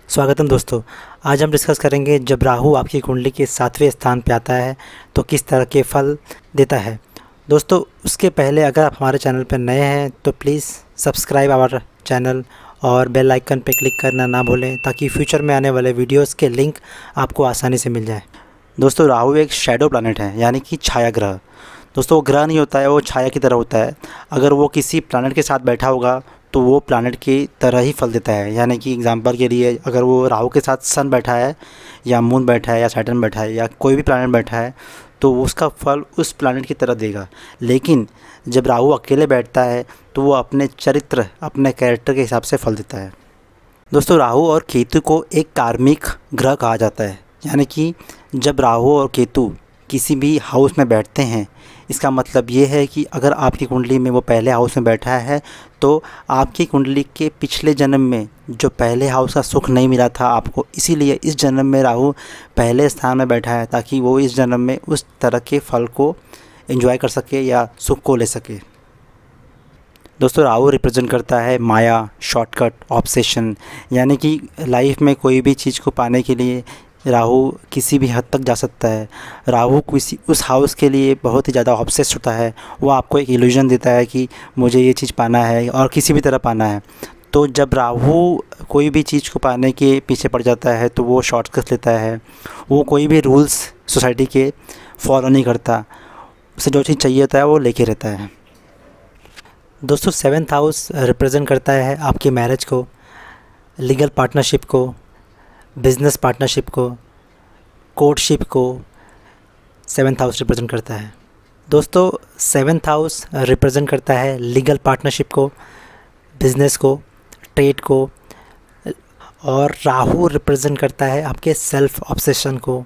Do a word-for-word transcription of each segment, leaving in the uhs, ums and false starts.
स्वागतम दोस्तों। आज हम डिस्कस करेंगे जब राहु आपकी कुंडली के सातवें स्थान पे आता है तो किस तरह के फल देता है। दोस्तों उसके पहले अगर आप हमारे चैनल पर नए हैं तो प्लीज़ सब्सक्राइब आवर चैनल और बेल आइकन पे क्लिक करना ना भूलें ताकि फ्यूचर में आने वाले वीडियोस के लिंक आपको आसानी से मिल जाए। दोस्तों राहु एक शैडो प्लैनेट है, यानी कि छाया ग्रह। दोस्तों वो ग्रह नहीं होता है, वो छाया की तरह होता है। अगर वो किसी प्लैनेट के साथ बैठा होगा तो वो प्लैनेट की तरह ही फल देता है। यानी कि एग्जांपल के लिए अगर वो राहु के साथ सन बैठा है या मून बैठा है या सैटर्न बैठा है या कोई भी प्लैनेट बैठा है तो उसका फल उस प्लैनेट की तरह देगा। लेकिन जब राहु अकेले बैठता है तो वो अपने चरित्र, अपने कैरेक्टर के हिसाब से फल देता है। दोस्तों राहु और केतु को एक कार्मिक ग्रह कहा जाता है। यानी कि जब राहु और केतु किसी भी हाउस में बैठते हैं, इसका मतलब ये है कि अगर आपकी कुंडली में वो पहले हाउस में बैठा है तो आपकी कुंडली के पिछले जन्म में जो पहले हाउस का सुख नहीं मिला था आपको, इसीलिए इस जन्म में राहु पहले स्थान में बैठा है ताकि वो इस जन्म में उस तरह के फल को एंजॉय कर सके या सुख को ले सके। दोस्तों राहु रिप्रेजेंट करता है माया, शॉर्टकट, ऑब्सेशन। यानी कि लाइफ में कोई भी चीज़ को पाने के लिए राहु किसी भी हद तक जा सकता है। राहु किसी उस हाउस के लिए बहुत ही ज़्यादा ऑब्सेस्ड होता है। वो आपको एक इल्यूजन देता है कि मुझे ये चीज़ पाना है और किसी भी तरह पाना है। तो जब राहु कोई भी चीज़ को पाने के पीछे पड़ जाता है तो वो शॉर्टकट लेता है। वो कोई भी रूल्स सोसाइटी के फॉलो नहीं करता। उसे जो चीज़ चाहिए होता है वो लेके रहता है। दोस्तों सेवन्थ हाउस रिप्रेजेंट करता है आपकी मैरिज को, लीगल पार्टनरशिप को, बिज़नेस पार्टनरशिप को, कोर्टशिप को सेवन्थ हाउस रिप्रेजेंट करता है। दोस्तों सेवन्थ हाउस रिप्रेजेंट करता है लीगल पार्टनरशिप को, बिज़नेस को, ट्रेड को, और राहु रिप्रेजेंट करता है आपके सेल्फ ऑब्सेशन को,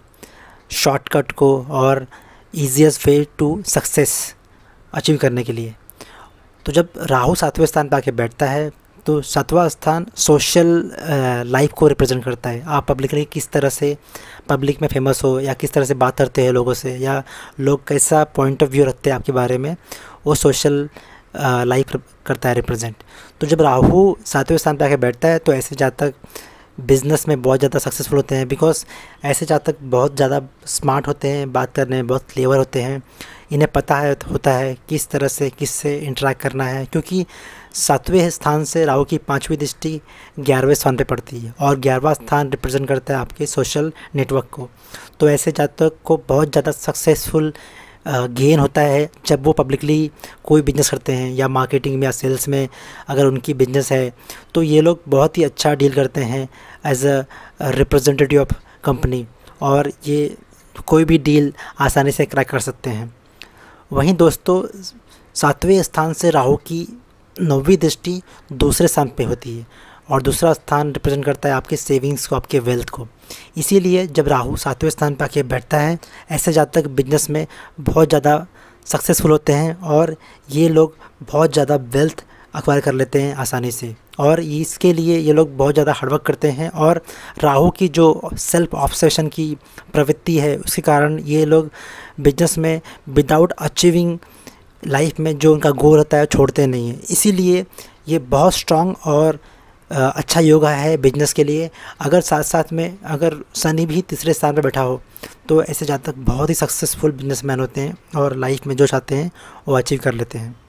शॉर्टकट को और easiest way to success achieve करने के लिए। तो जब राहु सातवें स्थान पर आके बैठता है तो सातवां स्थान सोशल लाइफ को रिप्रेजेंट करता है। आप पब्लिकली किस तरह से पब्लिक में फेमस हो या किस तरह से बात करते हैं लोगों से, या लोग कैसा पॉइंट ऑफ व्यू रखते हैं आपके बारे में, वो सोशल लाइफ करता है रिप्रेजेंट। तो जब राहु सातवें स्थान पर आके बैठता है तो ऐसे जातक बिज़नेस में बहुत ज़्यादा सक्सेसफुल होते हैं। बिकॉज ऐसे जातक बहुत ज़्यादा स्मार्ट होते हैं, बात करने में बहुत क्लेवर होते हैं। इन्हें पता है होता है किस तरह से किससे इंटरेक्ट करना है, क्योंकि सातवें स्थान से राहु की पांचवी दृष्टि ग्यारहवें स्थान पे पड़ती है और ग्यारहवां स्थान रिप्रेजेंट करता है आपके सोशल नेटवर्क को। तो ऐसे जातक को बहुत ज़्यादा सक्सेसफुल गेन होता है जब वो पब्लिकली कोई बिजनेस करते हैं या मार्केटिंग में या सेल्स में अगर उनकी बिजनेस है तो ये लोग बहुत ही अच्छा डील करते हैं as a representative of company, और ये कोई भी डील आसानी से क्रैक कर सकते हैं। वहीं दोस्तों सातवें स्थान से राहु की नौवीं दृष्टि दूसरे स्थान पे होती है और दूसरा स्थान रिप्रेजेंट करता है आपके सेविंग्स को, आपके वेल्थ को। इसीलिए जब राहु सातवें स्थान पर आके बैठता है ऐसे जातक बिजनेस में बहुत ज़्यादा सक्सेसफुल होते हैं और ये लोग बहुत ज़्यादा वेल्थ एक्वायर कर लेते हैं आसानी से, और इसके लिए ये लोग बहुत ज़्यादा हार्डवर्क करते हैं। और राहु की जो सेल्फ ऑब्सेशन की प्रवृत्ति है उसके कारण ये लोग बिजनेस में विदाउट अचीविंग लाइफ में जो उनका गोल होता है छोड़ते नहीं हैं। इसीलिए ये बहुत स्ट्रॉन्ग और अच्छा योगा है बिजनेस के लिए। अगर साथ साथ में अगर शनि भी तीसरे स्थान पर बैठा हो तो ऐसे जातक बहुत ही सक्सेसफुल बिजनेसमैन होते हैं और लाइफ में जो चाहते हैं वो अचीव कर लेते हैं।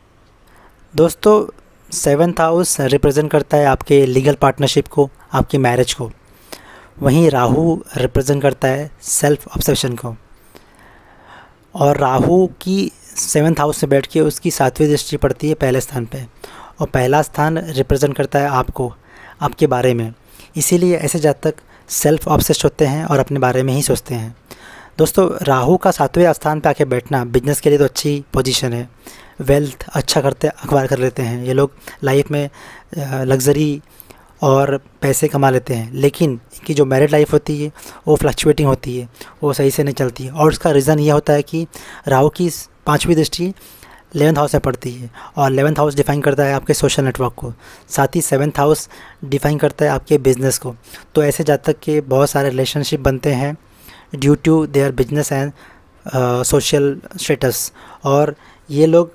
दोस्तों सेवन्थ हाउस रिप्रेजेंट करता है आपके लीगल पार्टनरशिप को, आपकी मैरिज को। वहीं राहु रिप्रेजेंट करता है सेल्फ ऑब्सेशन को, और राहु की सेवन्थ हाउस से बैठ के उसकी सातवीं दृष्टि पड़ती है पहले स्थान पे, और पहला स्थान रिप्रेजेंट करता है आपको, आपके बारे में। इसीलिए ऐसे जातक सेल्फ ऑब्सेस्ड होते हैं और अपने बारे में ही सोचते हैं। दोस्तों राहु का सातवें स्थान पे आके बैठना बिजनेस के लिए तो अच्छी पोजीशन है। वेल्थ अच्छा करते अखबार कर लेते हैं ये लोग, लाइफ में लग्जरी और पैसे कमा लेते हैं। लेकिन इनकी जो मैरिड लाइफ होती है वो फ्लक्चुएटिंग होती है, वो सही से नहीं चलती है। और उसका रीज़न ये होता है कि राहु की पाँचवीं दृष्टि इलेवेंथ हाउस में पड़ती है और इलेवेंथ हाउस डिफाइन करता है आपके सोशल नेटवर्क को, साथ ही सेवन्थ हाउस डिफाइन करता है आपके बिज़नेस को। तो ऐसे जातक के बहुत सारे रिलेशनशिप बनते हैं due to their business and social status, और ये लोग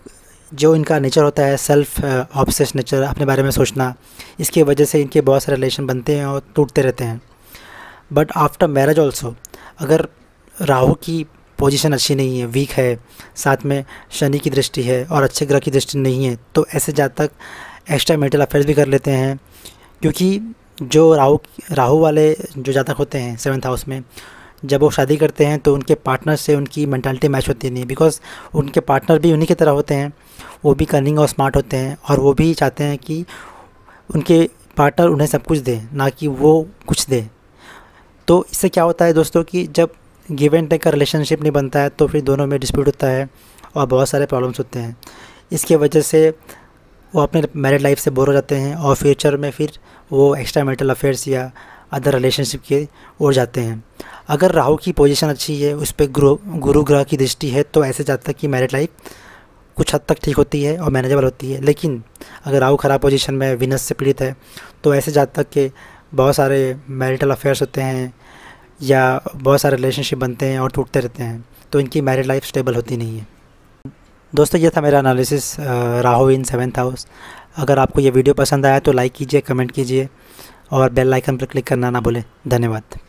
जो इनका नेचर होता है सेल्फ ऑब्सेस नेचर, अपने बारे में सोचना, इसकी वजह से इनके बहुत सारे रिलेशन बनते हैं और टूटते रहते हैं। बट आफ्टर मैरिज ऑल्सो अगर राहु की पोजीशन अच्छी नहीं है, वीक है, साथ में शनि की दृष्टि है और अच्छे ग्रह की दृष्टि नहीं है, तो ऐसे जातक एक्स्ट्रा मैरिटल अफेयर्स भी कर लेते हैं। क्योंकि जो राहु राहु वाले जो जातक होते हैं सेवन्थ हाउस में, जब वो शादी करते हैं तो उनके पार्टनर से उनकी मेंटालिटी मैच होती नहीं, बिकॉज उनके पार्टनर भी उन्हीं की तरह होते हैं, वो भी कनिंग और स्मार्ट होते हैं और वो भी चाहते हैं कि उनके पार्टनर उन्हें सब कुछ दे, ना कि वो कुछ दे। तो इससे क्या होता है दोस्तों कि जब गिव एंड टेक का रिलेशनशिप नहीं बनता है तो फिर दोनों में डिस्प्यूट होता है और बहुत सारे प्रॉब्लम्स होते हैं। इसके वजह से वो अपने मैरिड लाइफ से बोर हो जाते हैं और फ्यूचर में फिर वो एक्स्ट्रा मैरिटल अफेयर्स या अदर रिलेशनशिप के ओर जाते हैं। अगर राहु की पोजीशन अच्छी है, उस पर गुरु गुरु ग्रह की दृष्टि है, तो ऐसे जातक की मैरिड लाइफ कुछ हद तक ठीक होती है और मैनेजेबल होती है। लेकिन अगर राहु ख़राब पोजीशन में विनस से पीड़ित है तो ऐसे जातक के बहुत सारे मैरिटल अफेयर्स होते हैं या बहुत सारे रिलेशनशिप बनते हैं और टूटते रहते हैं, तो इनकी मैरिड लाइफ स्टेबल होती नहीं है। दोस्तों ये था मेरा analysis Rahu in seventh house. अगर आपको ये वीडियो पसंद आया तो लाइक कीजिए, कमेंट कीजिए और बेल आइकन पर क्लिक करना ना भूलें। धन्यवाद।